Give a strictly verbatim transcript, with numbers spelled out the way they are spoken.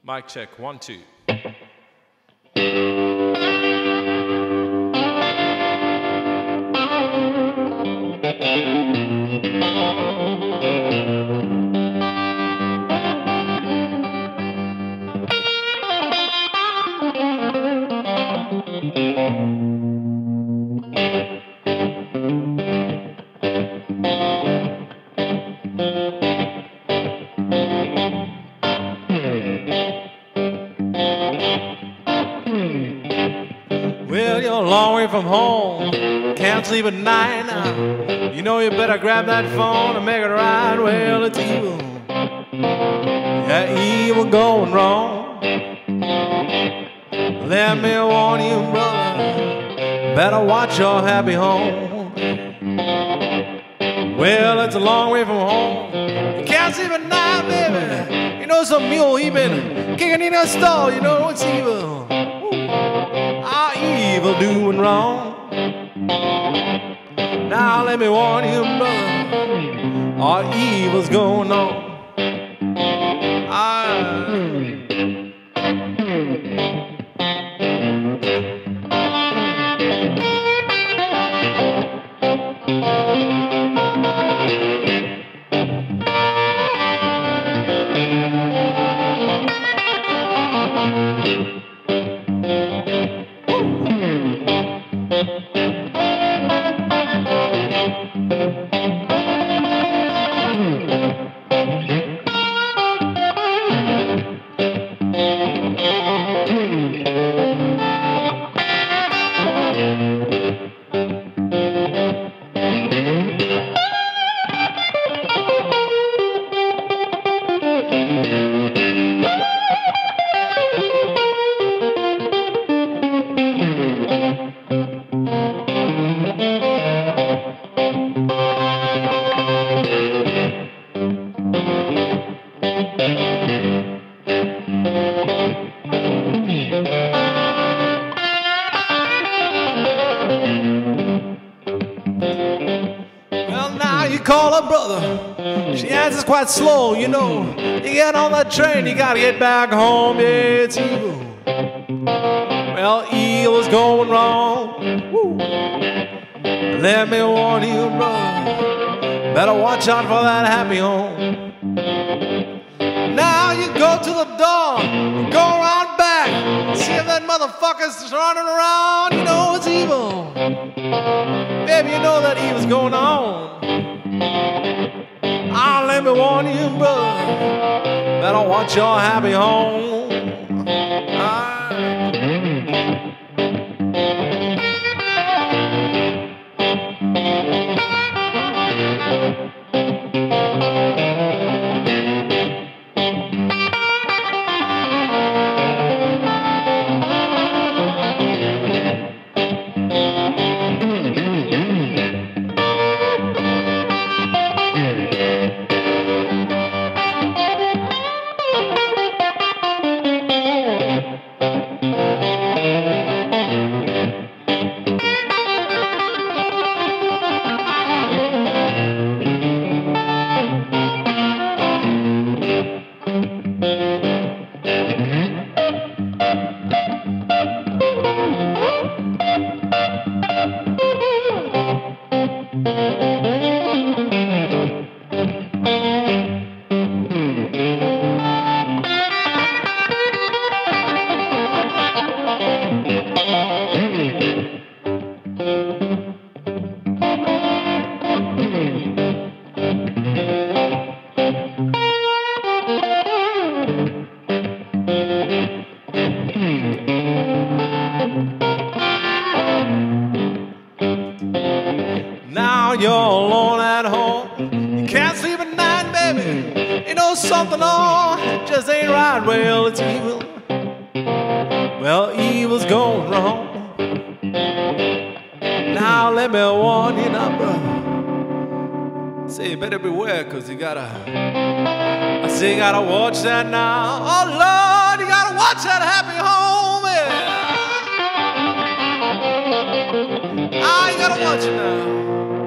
Mic check, one, two. Well, you're a long way from home, can't sleep at night now. You know you better grab that phone and make it right. Well, it's evil, yeah, evil going wrong. Let me warn you, brother, better watch your happy home. Well, it's a long way from home, you can't sleep at night, baby. You know some mule, he been kicking in a stall, you know it's evil. Our evil doing wrong. Now let me warn you, brother, our evil's going on. I... You call her brother, she answers quite slow, you know. You get on that train, you gotta get back home, yeah, it's evil. Well, evil's going wrong. Woo. Let me warn you, brother, better watch out for that happy home. Now you go to the door, go around back, see if that motherfucker's running around, you know it's evil. Baby, you know that evil's going on. Ah, let me warn you, brother, better watch your happy home. Ah. Now you're alone at home, you can't sleep at night, baby. You know something on, it just ain't right. Well, it's evil. Well, evil's going wrong. Now let me warn you now, brother. Say you better beware, cause you gotta, I say you gotta watch that now. Oh Lord, you gotta watch that happy home, yeah. Ah, you gotta watch it now.